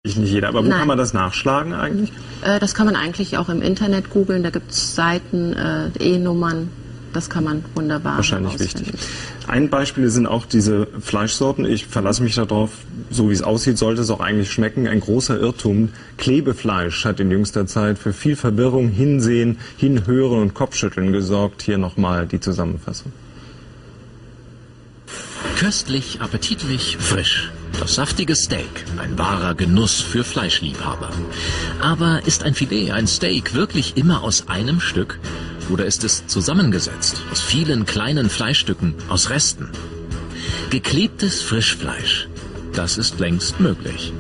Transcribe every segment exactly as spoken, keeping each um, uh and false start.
nicht jeder. Aber wo Nein. kann man das nachschlagen eigentlich? Äh, das kann man eigentlich auch im Internet googeln. Da gibt es Seiten, äh, E-Nummern. Das kann man wunderbar Wahrscheinlich wichtig. Ein Beispiel sind auch diese Fleischsorten. Ich verlasse mich darauf, so wie es aussieht, sollte es auch eigentlich schmecken. Ein großer Irrtum. Klebefleisch hat in jüngster Zeit für viel Verwirrung, Hinsehen, Hinhören und Kopfschütteln gesorgt. Hier nochmal die Zusammenfassung. Köstlich, appetitlich, frisch. Das saftige Steak, ein wahrer Genuss für Fleischliebhaber. Aber ist ein Filet, ein Steak wirklich immer aus einem Stück? Oder ist es zusammengesetzt aus vielen kleinen Fleischstücken, aus Resten? Geklebtes Frischfleisch, das ist längst möglich.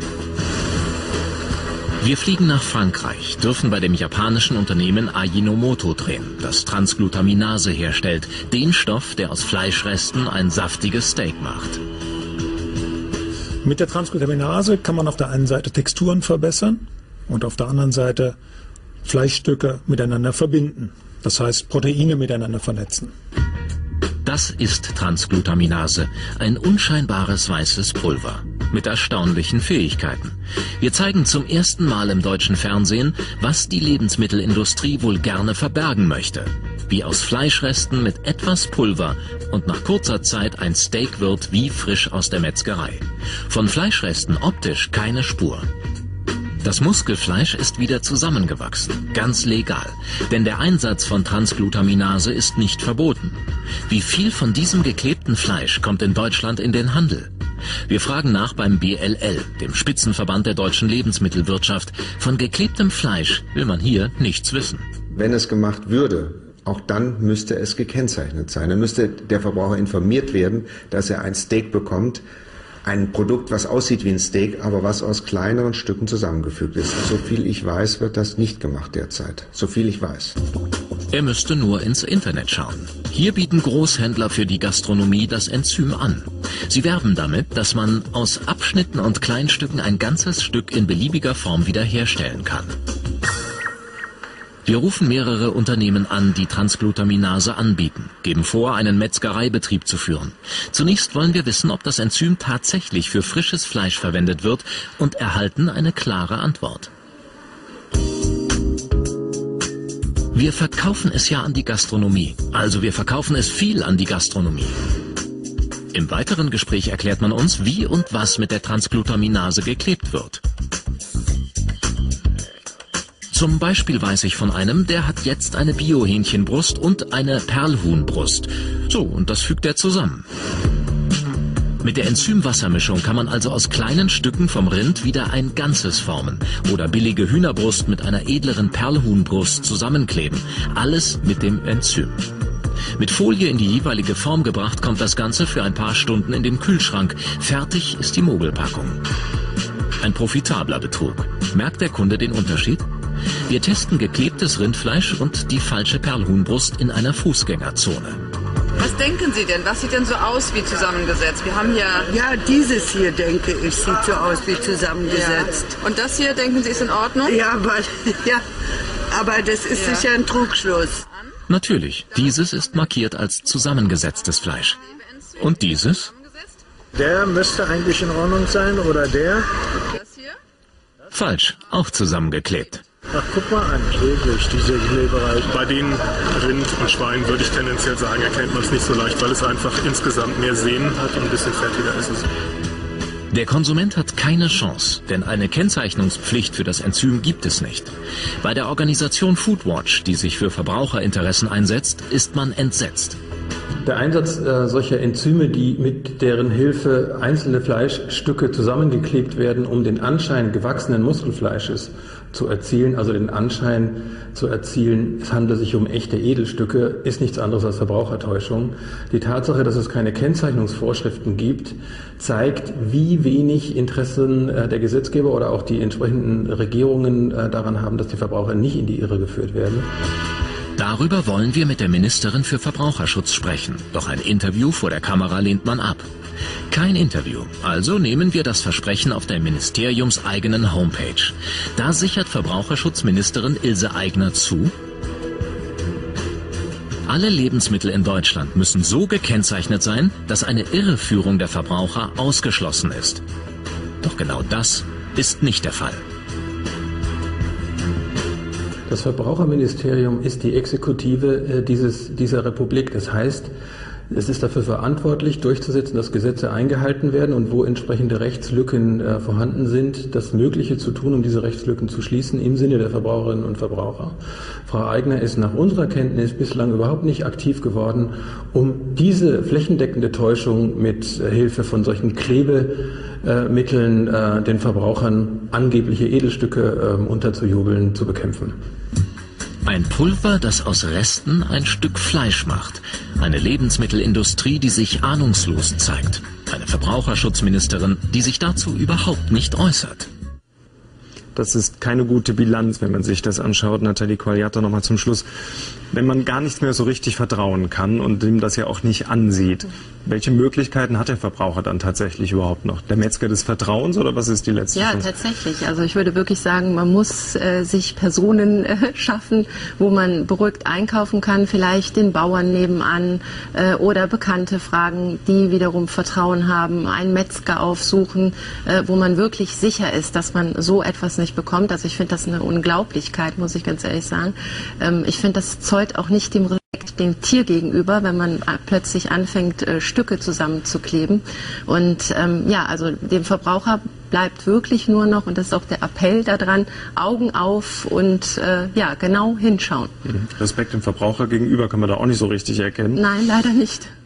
Wir fliegen nach Frankreich, dürfen bei dem japanischen Unternehmen Ajinomoto drehen, das Transglutaminase herstellt, den Stoff, der aus Fleischresten ein saftiges Steak macht. Mit der Transglutaminase kann man auf der einen Seite Texturen verbessern und auf der anderen Seite Fleischstücke miteinander verbinden. Das heißt, Proteine miteinander vernetzen. Das ist Transglutaminase, ein unscheinbares weißes Pulver mit erstaunlichen Fähigkeiten. Wir zeigen zum ersten Mal im deutschen Fernsehen, was die Lebensmittelindustrie wohl gerne verbergen möchte. Wie aus Fleischresten mit etwas Pulver und nach kurzer Zeit ein Steak wird wie frisch aus der Metzgerei. Von Fleischresten optisch keine Spur. Das Muskelfleisch ist wieder zusammengewachsen, ganz legal, denn der Einsatz von Transglutaminase ist nicht verboten. Wie viel von diesem geklebten Fleisch kommt in Deutschland in den Handel? Wir fragen nach beim B L L, dem Spitzenverband der deutschen Lebensmittelwirtschaft. Von geklebtem Fleisch will man hier nichts wissen. Wenn es gemacht würde, auch dann müsste es gekennzeichnet sein. Dann müsste der Verbraucher informiert werden, dass er ein Steak bekommt, ein Produkt, was aussieht wie ein Steak, aber was aus kleineren Stücken zusammengefügt ist. So viel ich weiß, wird das nicht gemacht derzeit. So viel ich weiß. Er müsste nur ins Internet schauen. Hier bieten Großhändler für die Gastronomie das Enzym an. Sie werben damit, dass man aus Abschnitten und Kleinstücken ein ganzes Stück in beliebiger Form wiederherstellen kann. Wir rufen mehrere Unternehmen an, die Transglutaminase anbieten, geben vor, einen Metzgereibetrieb zu führen. Zunächst wollen wir wissen, ob das Enzym tatsächlich für frisches Fleisch verwendet wird und erhalten eine klare Antwort. Wir verkaufen es ja an die Gastronomie, also wir verkaufen es viel an die Gastronomie. Im weiteren Gespräch erklärt man uns, wie und was mit der Transglutaminase geklebt wird. Zum Beispiel weiß ich von einem, der hat jetzt eine Bio-Hähnchenbrust und eine Perlhuhnbrust. So, und das fügt er zusammen. Mit der Enzymwassermischung kann man also aus kleinen Stücken vom Rind wieder ein Ganzes formen oder billige Hühnerbrust mit einer edleren Perlhuhnbrust zusammenkleben. Alles mit dem Enzym. Mit Folie in die jeweilige Form gebracht, kommt das Ganze für ein paar Stunden in den Kühlschrank. Fertig ist die Mogelpackung. Ein profitabler Betrug. Merkt der Kunde den Unterschied? Wir testen geklebtes Rindfleisch und die falsche Perlhuhnbrust in einer Fußgängerzone. Was denken Sie denn? Was sieht denn so aus wie zusammengesetzt? Wir haben ja... Ja, dieses hier, denke ich, sieht so aus wie zusammengesetzt. Ja. Und das hier, denken Sie, ist in Ordnung? Ja, aber, ja, aber das ist Ja. sicher ein Trugschluss. Natürlich, dieses ist markiert als zusammengesetztes Fleisch. Und dieses? Der müsste eigentlich in Ordnung sein, oder der? Das hier? Falsch, auch zusammengeklebt. Ach, guck mal an, klebrig, diese Kleberei. Bei den Rind und Schwein würde ich tendenziell sagen, erkennt man es nicht so leicht, weil es einfach insgesamt mehr Sehnen hat und ein bisschen fettiger ist es. Der Konsument hat keine Chance, denn eine Kennzeichnungspflicht für das Enzym gibt es nicht. Bei der Organisation Foodwatch, die sich für Verbraucherinteressen einsetzt, ist man entsetzt. Der Einsatz äh, solcher Enzyme, die mit deren Hilfe einzelne Fleischstücke zusammengeklebt werden, um den Anschein gewachsenen Muskelfleisches zu erzielen, also den Anschein zu erzielen, es handelt sich um echte Edelstücke, ist nichts anderes als Verbrauchertäuschung. Die Tatsache, dass es keine Kennzeichnungsvorschriften gibt, zeigt, wie wenig Interessen äh, der Gesetzgeber oder auch die entsprechenden Regierungen äh, daran haben, dass die Verbraucher nicht in die Irre geführt werden. Darüber wollen wir mit der Ministerin für Verbraucherschutz sprechen. Doch ein Interview vor der Kamera lehnt man ab. Kein Interview, also nehmen wir das Versprechen auf der ministeriumseigenen Homepage. Da sichert Verbraucherschutzministerin Ilse Aigner zu: Alle Lebensmittel in Deutschland müssen so gekennzeichnet sein, dass eine Irreführung der Verbraucher ausgeschlossen ist. Doch genau das ist nicht der Fall. Das Verbraucherministerium ist die Exekutive dieses, dieser Republik. Das heißt, es ist dafür verantwortlich, durchzusetzen, dass Gesetze eingehalten werden und wo entsprechende Rechtslücken äh, vorhanden sind, das Mögliche zu tun, um diese Rechtslücken zu schließen im Sinne der Verbraucherinnen und Verbraucher. Frau Aigner ist nach unserer Kenntnis bislang überhaupt nicht aktiv geworden, um diese flächendeckende Täuschung mit äh, Hilfe von solchen Klebemitteln äh, den Verbrauchern angebliche Edelstücke äh, unterzujubeln, zu bekämpfen. Ein Pulver, das aus Resten ein Stück Fleisch macht. Eine Lebensmittelindustrie, die sich ahnungslos zeigt. Eine Verbraucherschutzministerin, die sich dazu überhaupt nicht äußert. Das ist keine gute Bilanz, wenn man sich das anschaut. Nathalie Quagliata nochmal zum Schluss. Wenn man gar nichts mehr so richtig vertrauen kann und dem das ja auch nicht ansieht, welche Möglichkeiten hat der Verbraucher dann tatsächlich überhaupt noch? Der Metzger des Vertrauens oder was ist die letzte Ja, Chance? tatsächlich. Also ich würde wirklich sagen, man muss äh, sich Personen äh, schaffen, wo man beruhigt einkaufen kann, vielleicht den Bauern nebenan äh, oder Bekannte fragen, die wiederum Vertrauen haben, einen Metzger aufsuchen, äh, wo man wirklich sicher ist, dass man so etwas nicht bekommt. Also ich finde das eine Unglaublichkeit, muss ich ganz ehrlich sagen. Ähm, ich finde, das zollt auch nicht dem Respekt dem Tier gegenüber, wenn man plötzlich anfängt, äh, Stücke zusammenzukleben. Und ähm, ja, also dem Verbraucher bleibt wirklich nur noch, und das ist auch der Appell daran, Augen auf und äh, ja, genau hinschauen. Respekt dem Verbraucher gegenüber kann man da auch nicht so richtig erkennen. Nein, leider nicht.